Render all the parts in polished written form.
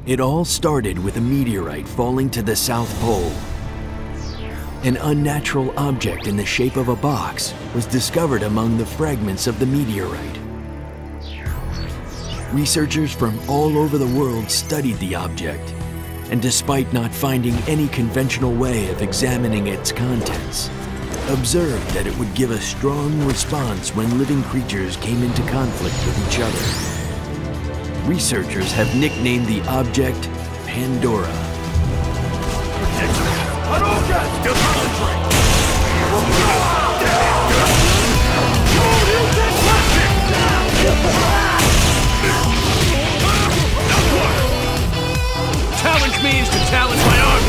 It all started with a meteorite falling to the South Pole. An unnatural object in the shape of a box was discovered among the fragments of the meteorite. Researchers from all over the world studied the object, and despite not finding any conventional way of examining its contents, observed that it would give a strong response when living creatures came into conflict with each other. Researchers have nicknamed the object Pandora. Challenge me is to challenge my army!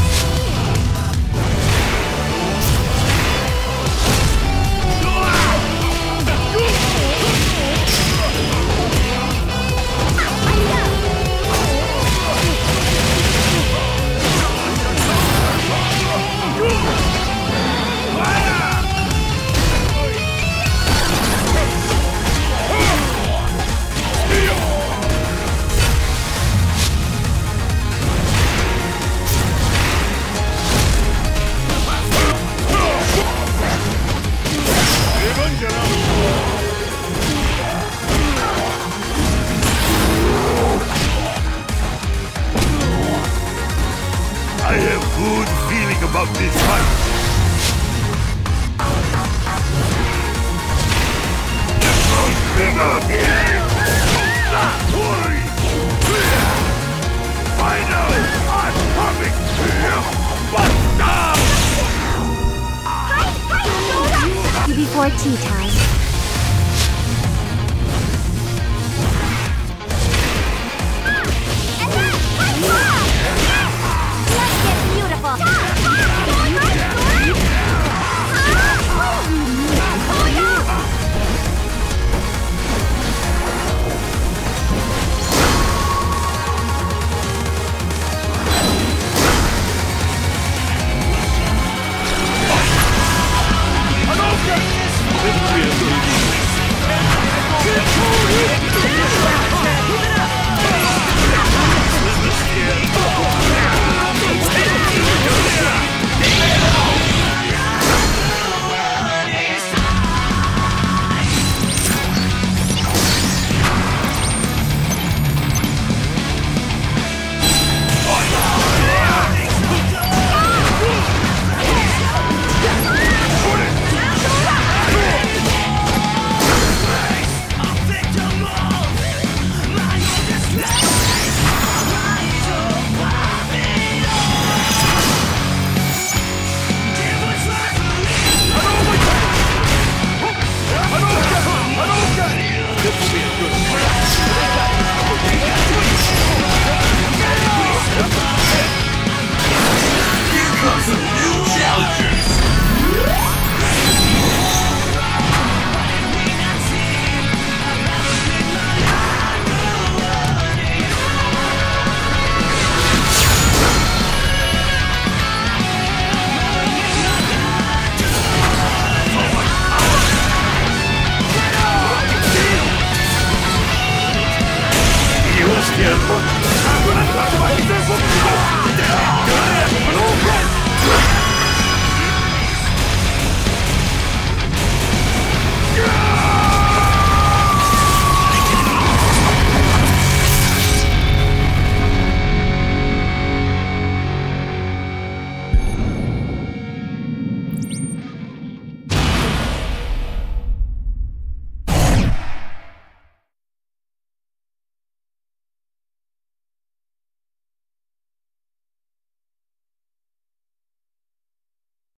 I have good feeling about this fight. Finally, I'm coming to you, but Before tea time.